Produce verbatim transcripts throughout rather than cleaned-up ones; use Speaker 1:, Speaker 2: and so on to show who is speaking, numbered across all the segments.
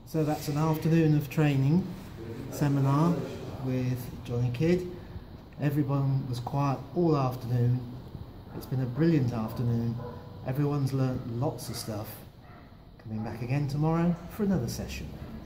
Speaker 1: So that's an afternoon of training seminar with Johnny Kidd. Everyone was quiet all afternoon. It's been a brilliant afternoon. Everyone's learnt lots of stuff. Coming back again tomorrow for another session.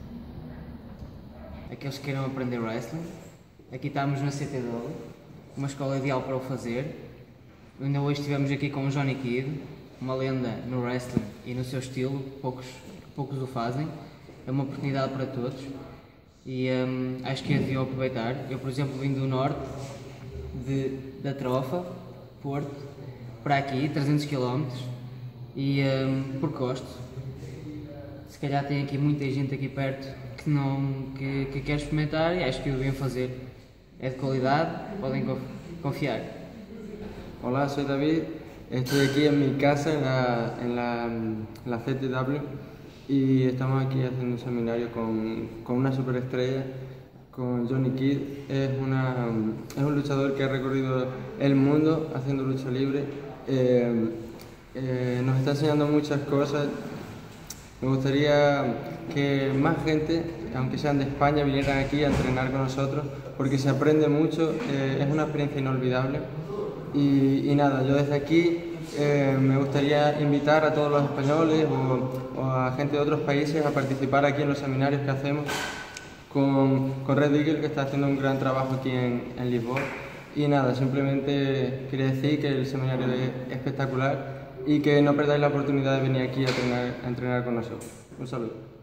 Speaker 2: Aqueles que queiram aprender wrestling, aqui estamos na C T W, uma escola ideal para o fazer. Ainda hoje estivemos aqui com o Johnny Kidd, uma lenda no wrestling e no seu estilo, poucos, poucos o fazem. É uma oportunidade para todos e hum, acho que deviam aproveitar. Eu, por exemplo, vim do norte, de, da Trofa, Porto, para aqui, trezentos quilómetros, e hum, porque gosto. Se calhar tem aqui muita gente aqui perto que, não, que, que quer experimentar e acho que o deviam fazer. É de qualidade, podem confiar.
Speaker 3: Hola, soy David, estoy aquí en mi casa en la, en la, en la C T W y estamos aquí haciendo un seminario con, con una superestrella, con Johnny Kidd. Es, una, es un luchador que ha recorrido el mundo haciendo lucha libre, eh, eh, nos está enseñando muchas cosas. Me gustaría que más gente, aunque sean de España, vinieran aquí a entrenar con nosotros porque se aprende mucho, eh, es una experiencia inolvidable. Y, y nada, yo desde aquí eh, me gustaría invitar a todos los españoles o, o a gente de otros países a participar aquí en los seminarios que hacemos con, con Red Eagle, que está haciendo un gran trabajo aquí en, en Lisboa. Y nada, simplemente quería decir que el seminario es espectacular y que no perdáis la oportunidad de venir aquí a entrenar, a entrenar con nosotros. Un saludo.